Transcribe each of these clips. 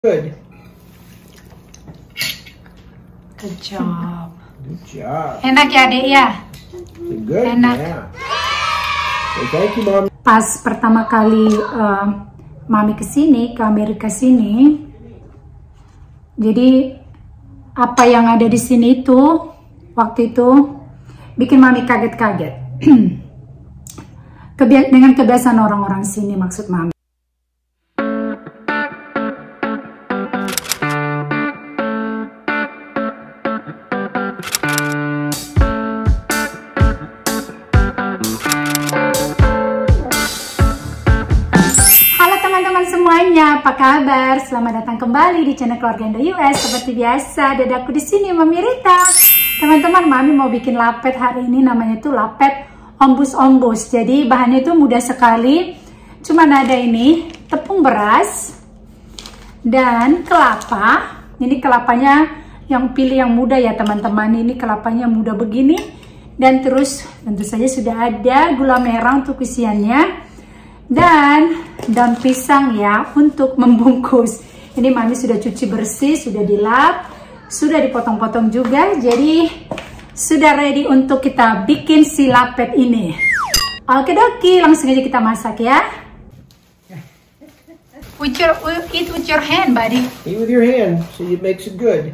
Good. Good job. Good job. Enak ya, Dek ya? Good. Enak. Yeah. Well, thank you, Mom. Pas pertama kali Mami kesini, ke Amerika sini, jadi apa yang ada di sini itu waktu itu bikin Mami kaget-kaget. Dengan kebiasaan orang-orang sini, maksud Mami. Semuanya, apa kabar? Selamat datang kembali di channel Keluarga Indo US. Seperti biasa, dadaku di sini Mami Rita. Teman-teman, Mami mau bikin lapet hari ini, namanya itu lapet ombus-ombus. Jadi bahannya itu mudah sekali. Cuman ada ini tepung beras dan kelapa. Ini kelapanya yang pilih yang muda ya teman-teman. Ini kelapanya muda begini. Dan terus tentu saja sudah ada gula merah untuk isiannya. Dan daun pisang ya untuk membungkus. Ini Mami sudah cuci bersih, sudah dilap, sudah dipotong-potong juga. Jadi sudah ready untuk kita bikin si lapet ini. Oke doki, langsung aja kita masak ya. Eat with your hand, buddy. Eat with your hand, so it makes it good.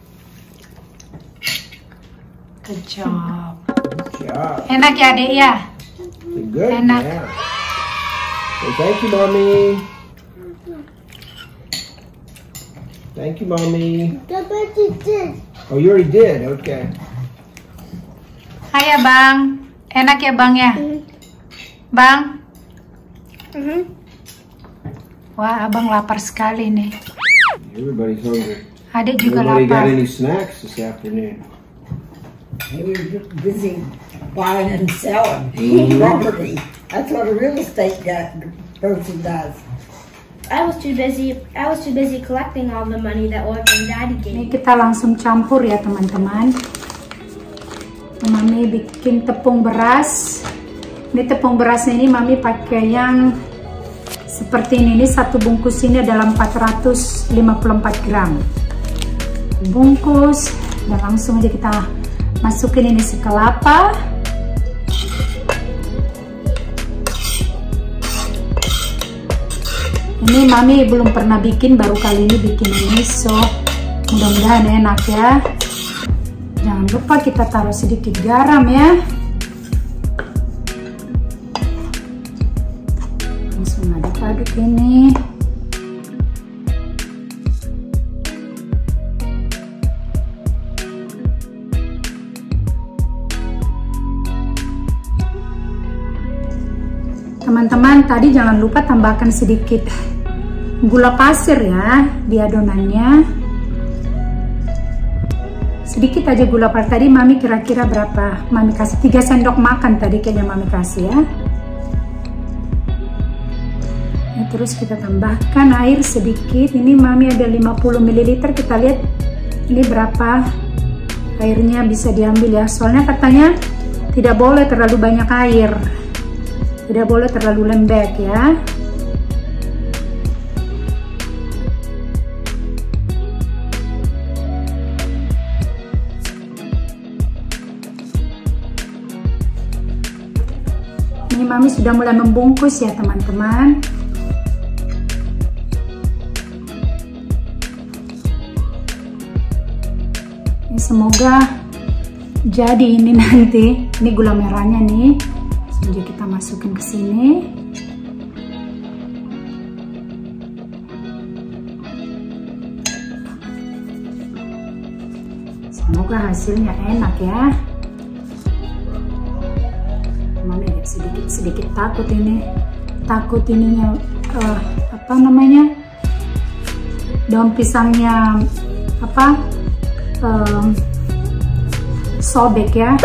Good job. Good job. Enak ya, Dek ya? Good. Enak. Yeah. Well, thank you, Mommy. Thank you, Mommy. Oh, you already did? Okay. Hai ya, Bang. Enak ya, Bang ya? Bang? Wah, Abang lapar sekali nih. Everybody's hungry. Adik juga Everybody lapar. got any snacks this afternoon? We were busy buying and selling property. That's what a real estate person does. I was too busy collecting all the money that Orphan and Daddy gave. Ini kita langsung campur ya teman-teman. Mami bikin tepung beras. Ini tepung berasnya ini Mami pakai yang seperti ini. Ini satu bungkus ini adalah 454 gram. Bungkus. Dan langsung aja kita masukin ini si kelapa. Ini Mami belum pernah bikin, baru kali ini bikin ini, so mudah-mudahan enak ya. Jangan lupa kita taruh sedikit garam ya. Langsung aduk-aduk ini. Teman-teman, tadi jangan lupa tambahkan sedikit gula pasir ya di adonannya. Sedikit aja gula pasir. Tadi Mami kira-kira berapa? Mami kasih 3 sendok makan tadi kayaknya Mami kasih ya. Nah, terus kita tambahkan air sedikit. Ini Mami ada 50 ml. Kita lihat ini berapa airnya bisa diambil ya. Soalnya katanya tidak boleh terlalu banyak air. Tidak boleh terlalu lembek ya. Ini Mami sudah mulai membungkus ya teman-teman. Ini semoga jadi ini nanti. Ini gula merahnya nih. Jadi kita masukin ke sini. Semoga hasilnya enak ya. Mami sedikit takut ini. Takut ininya apa namanya? Daun pisangnya apa? Sobek ya.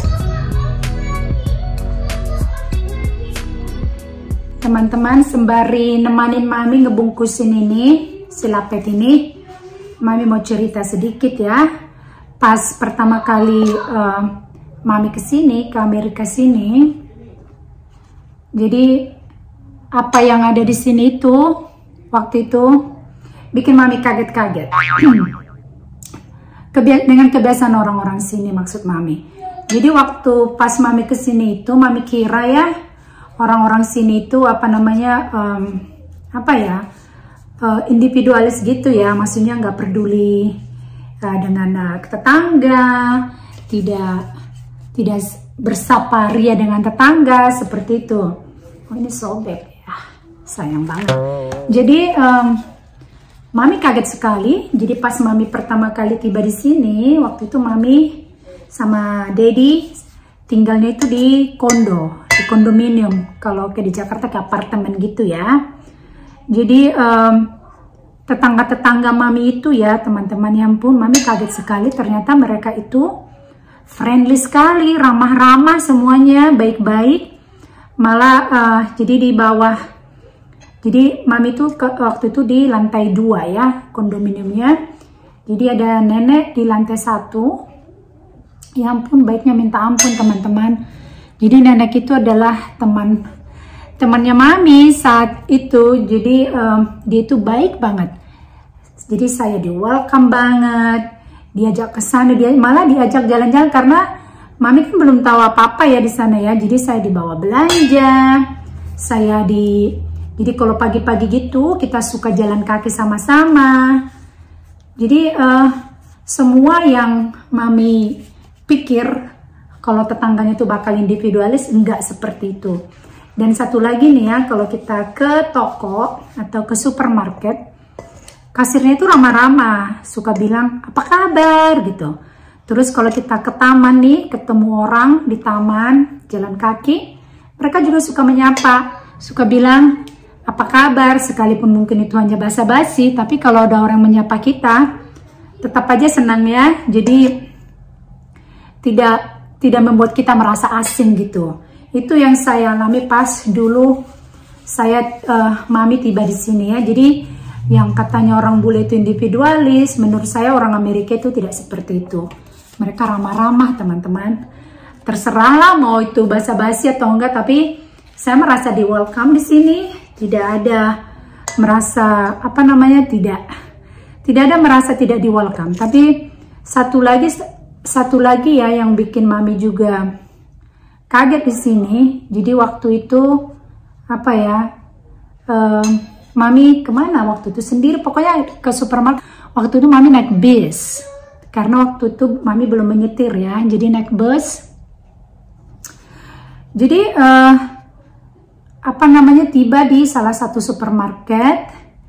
Teman-teman, sembari nemanin Mami ngebungkusin ini, si lapet ini, Mami mau cerita sedikit ya. Pas pertama kali Mami kesini, ke Amerika sini, jadi apa yang ada di sini itu, waktu itu bikin mami kaget-kaget. Dengan kebiasaan orang-orang sini maksud mami. Jadi waktu pas mami kesini itu, mami kira ya orang-orang sini itu apa namanya, individualis gitu ya, maksudnya nggak peduli dengan tetangga, tidak bersapa ria dengan tetangga seperti itu. Oh ini sobek ya, sayang banget. Jadi mami kaget sekali. Jadi pas mami pertama kali tiba di sini, waktu itu mami sama Daddy tinggalnya itu di kondominium. Kalau kayak di Jakarta ke apartemen gitu ya. Jadi tetangga-tetangga mami itu ya teman-teman, ya ampun, mami kaget sekali. Ternyata mereka itu friendly sekali, ramah-ramah semuanya, baik-baik. Malah jadi di bawah. Jadi mami tuh waktu itu di lantai 2 ya kondominiumnya. Jadi ada nenek di lantai 1. Ya ampun, baiknya minta ampun teman-teman. Jadi nenek itu adalah temannya mami saat itu. Jadi dia itu baik banget. Jadi saya di welcome banget. Diajak ke sana, dia malah diajak jalan-jalan karena mami kan belum tahu apa-apa ya di sana ya. Jadi saya dibawa belanja. Jadi kalau pagi-pagi gitu kita suka jalan kaki sama-sama. Jadi semua yang mami pikir kalau tetangganya itu bakal individualis, enggak seperti itu. Dan satu lagi nih ya, kalau kita ke toko atau ke supermarket, kasirnya itu ramah-ramah, suka bilang apa kabar gitu. Terus kalau kita ke taman nih, ketemu orang di taman jalan kaki, mereka juga suka menyapa, suka bilang apa kabar, sekalipun mungkin itu hanya basa-basi, tapi kalau ada orang menyapa kita, tetap aja senang ya. Jadi tidak membuat kita merasa asing gitu. Itu yang saya alami pas dulu saya mami tiba di sini ya. Jadi yang katanya orang bule itu individualis, menurut saya orang Amerika itu tidak seperti itu. Mereka ramah-ramah teman-teman. Terserahlah mau itu basa-basi atau enggak, tapi saya merasa di welcome di sini. Tidak ada merasa tidak ada merasa tidak di welcome. Tapi satu lagi ya yang bikin mami juga kaget di sini. Jadi waktu itu mami kemana waktu itu sendiri, pokoknya ke supermarket. Waktu itu mami naik bis karena waktu itu mami belum menyetir ya, jadi naik bus. Jadi tiba di salah satu supermarket.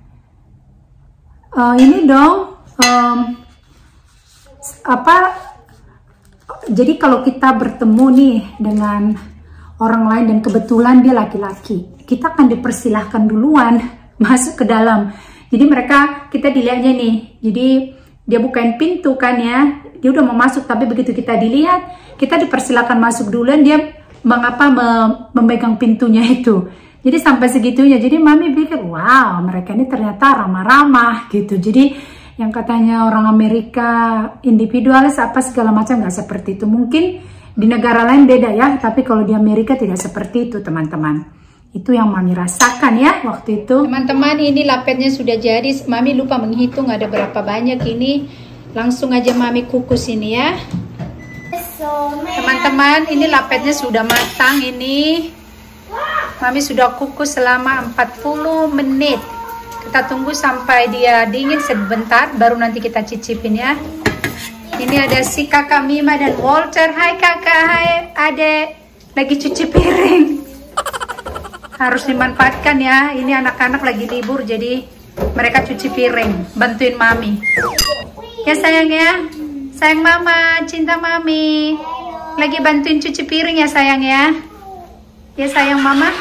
Jadi kalau kita bertemu nih dengan orang lain dan kebetulan dia laki-laki, kita akan dipersilahkan duluan masuk ke dalam. Jadi kita dilihatnya nih, jadi dia bukain pintu kan ya, dia udah mau masuk, tapi begitu kita dilihat, kita dipersilahkan masuk duluan, dia memegang pintunya itu. Jadi sampai segitunya. Jadi mami pikir, wow, mereka ini ternyata ramah-ramah gitu. Jadi yang katanya orang Amerika individualis apa segala macam, nggak seperti itu. Mungkin di negara lain beda ya, tapi kalau di Amerika tidak seperti itu teman-teman. Itu yang mami rasakan ya waktu itu. Teman-teman, ini lapetnya sudah jadi. Mami lupa menghitung ada berapa banyak ini. Langsung aja mami kukus ini ya. Teman-teman, ini lapetnya sudah matang ini. Mami sudah kukus selama 40 menit. Kita tunggu sampai dia dingin sebentar, baru nanti kita cicipin ya. Ini ada si kakak Mima dan Walter. Hai kakak, hai adek. Lagi cuci piring. Harus dimanfaatkan ya. Ini anak-anak lagi libur, jadi mereka cuci piring. Bantuin mami. Ya sayang ya. Sayang mama, cinta mami. Lagi bantuin cuci piring ya sayang ya. Ya sayang mama.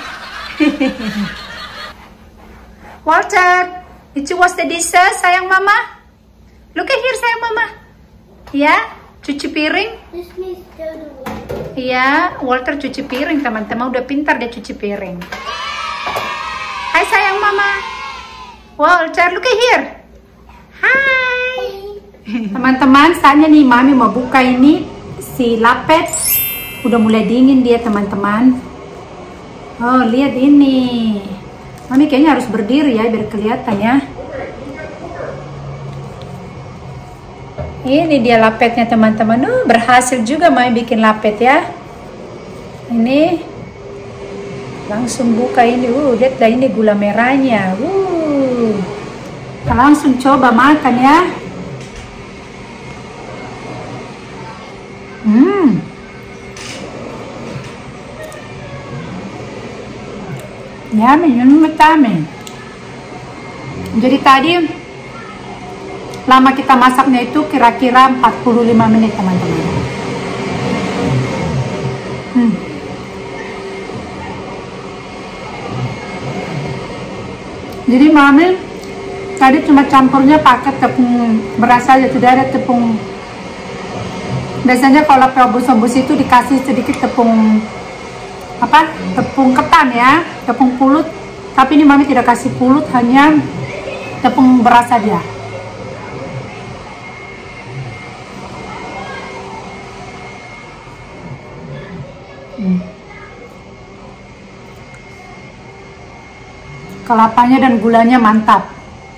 Walter, did you wash the dishes sayang mama? Look at here sayang mama. Ya, cuci piring. Ya, Walter cuci piring teman-teman. Udah pintar dia cuci piring. Hai sayang mama. Walter, look at here. Hai. Teman-teman, saatnya nih mami mau buka ini si lapet. Udah mulai dingin dia teman-teman. Oh lihat ini. Mami kayaknya harus berdiri ya biar kelihatan ya. Ini dia lapetnya teman-teman. Berhasil juga Mami bikin lapet ya. Ini langsung buka ini. Lihat lah ini gula merahnya. Kita langsung coba makan ya. Yummy. Jadi tadi lama kita masaknya itu kira-kira 45 menit teman-teman. Jadi Mami tadi cuma campurnya pakai tepung beras aja, tidak ada tepung. Biasanya kalau rebus-rebus itu dikasih sedikit tepung tepung ketan ya, tepung pulut. Tapi ini Mami tidak kasih pulut, hanya tepung beras saja. Kelapanya dan gulanya mantap.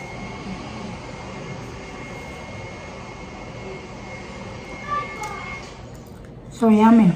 So yummy.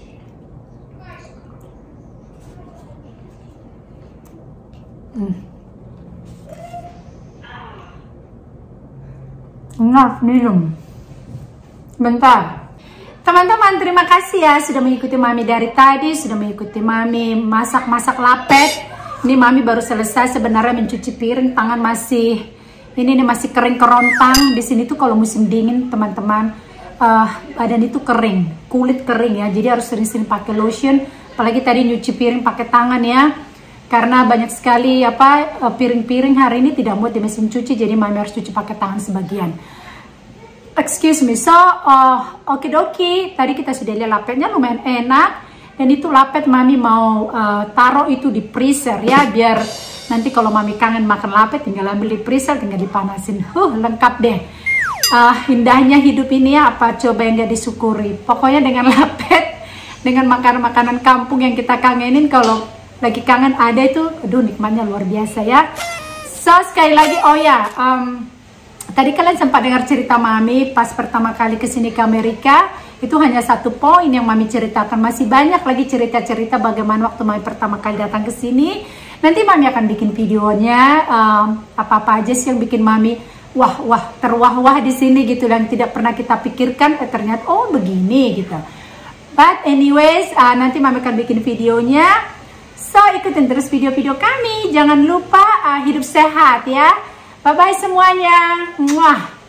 Enak minum. Bentar. Teman-teman, terima kasih ya sudah mengikuti Mami dari tadi, sudah mengikuti Mami masak-masak lapet. Ini Mami baru selesai sebenarnya mencuci piring, tangan masih ini masih kering kerontang. Di sini tuh kalau musim dingin teman-teman, badan itu kering, kulit kering ya. Jadi harus sering-sering pakai lotion. Apalagi tadi nyuci piring pakai tangan ya. Karena banyak sekali piring-piring hari ini tidak muat di mesin cuci, jadi Mami harus cuci pakai tangan sebagian. Excuse me. So, oke-doki. Tadi kita sudah lihat lapetnya lumayan enak. Dan itu lapet Mami mau taruh itu di freezer ya, biar nanti kalau Mami kangen makan lapet tinggal ambil di freezer, tinggal dipanasin. Lengkap deh. Indahnya hidup ini ya, apa coba yang gak disyukuri. Pokoknya dengan lapet, dengan makanan-makanan kampung yang kita kangenin, kalau lagi kangen ada itu, aduh nikmatnya luar biasa ya. So sekali lagi, tadi kalian sempat dengar cerita Mami pas pertama kali kesini ke Amerika. Itu hanya satu poin yang Mami ceritakan. Masih banyak lagi cerita-cerita bagaimana waktu Mami pertama kali datang ke sini. Nanti Mami akan bikin videonya, apa-apa aja sih yang bikin Mami terwah-wah di sini gitu, dan tidak pernah kita pikirkan ternyata begini gitu. But anyways, nanti Mami akan bikin videonya. So, ikutin terus video-video kami. Jangan lupa hidup sehat ya. Bye-bye semuanya. Muah.